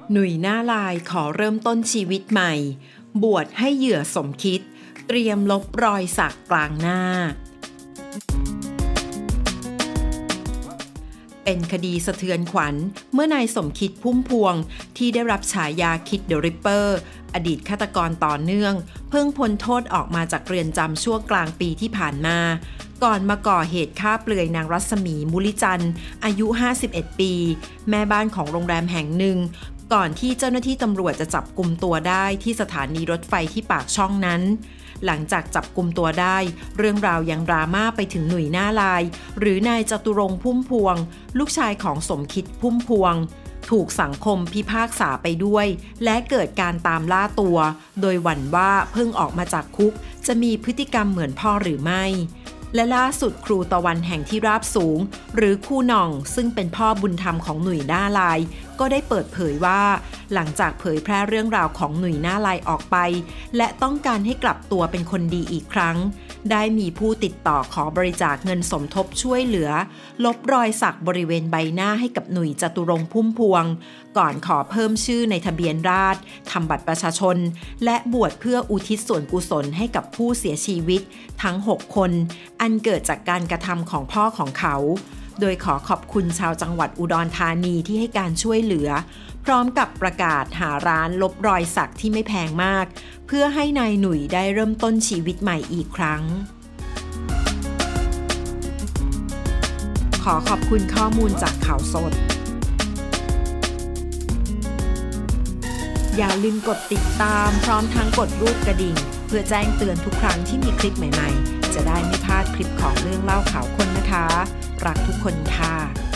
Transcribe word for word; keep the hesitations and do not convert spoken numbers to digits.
หนุ่ยหน้าลายขอเริ่มต้นชีวิตใหม่บวชให้เหยื่อสมคิดเตรียมลบรอยสักกลางหน้าเป็นคดีสะเทือนขวัญเมื่อนายสมคิดพุ่มพวงที่ได้รับฉายาคิดเดอะริปเปอร์อดีตฆาตกรต่อเนื่องเพิ่งพ้นโทษออกมาจากเรือนจำช่วงกลางปีที่ผ่านมาก่อนมาก่อเหตุฆ่าเปลือยนางรัศมีมุลิจันทร์อายุห้าสิบเอ็ดปีแม่บ้านของโรงแรมแห่งหนึ่งก่อนที่เจ้าหน้าที่ตำรวจจะจับกุมตัวได้ที่สถานีรถไฟที่ปากช่องนั้นหลังจากจับกุมตัวได้เรื่องราวยังดราม่าไปถึงหนุ่ยหน้าลายหรือนายจตุรงค์พุ่มพวงลูกชายของสมคิดพุ่มพวงถูกสังคมพิพากษาไปด้วยและเกิดการตามล่าตัวโดยหวั่นว่าเพิ่งออกมาจากคุกจะมีพฤติกรรมเหมือนพ่อหรือไม่และล่าสุดครูตะวันแห่งที่ราบสูงหรือครูหน่องซึ่งเป็นพ่อบุญธรรมของหนุ่ยหน้าลายก็ได้เปิดเผยว่าหลังจากเผยแพร่เรื่องราวของหนุ่ยหน้าลายออกไปและต้องการให้กลับตัวเป็นคนดีอีกครั้งได้มีผู้ติดต่อขอบริจาคเงินสมทบช่วยเหลือลบรอยสักบริเวณใบหน้าให้กับหนุ่ยจตุรงค์พุ่มพวงก่อนขอเพิ่มชื่อในทะเบียนราษฎร์ทำบัตรประชาชนและบวชเพื่ออุทิศส่วนกุศลให้กับผู้เสียชีวิตทั้งหกคนอันเกิดจากการกระทำของพ่อของเขาโดยขอขอบคุณชาวจังหวัดอุดรธานีที่ให้การช่วยเหลือพร้อมกับประกาศหาร้านลบรอยสักที่ไม่แพงมากเพื่อให้นายหนุ่ยได้เริ่มต้นชีวิตใหม่อีกครั้งขอขอบคุณข้อมูลจากข่าวสดอย่าลืมกดติดตามพร้อมทั้งกดรูปกระดิ่งเพื่อแจ้งเตือนทุกครั้งที่มีคลิปใหม่ๆจะได้ไม่พลาดคลิปของเรื่องเล่าข่าวคนนะคะรักทุกคนค่ะ